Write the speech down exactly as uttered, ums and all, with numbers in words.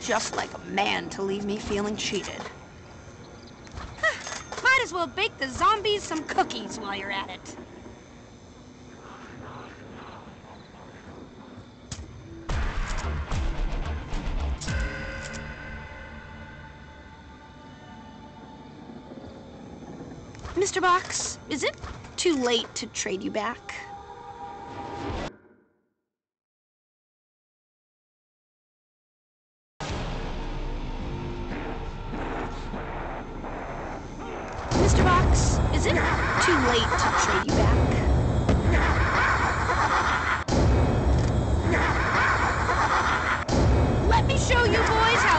Just like a man to leave me feeling cheated. Might as well bake the zombies some cookies while you're at it. Mister Box, is it too late to trade you back? Mister Box, is it too late to trade you back? Let me show you boys how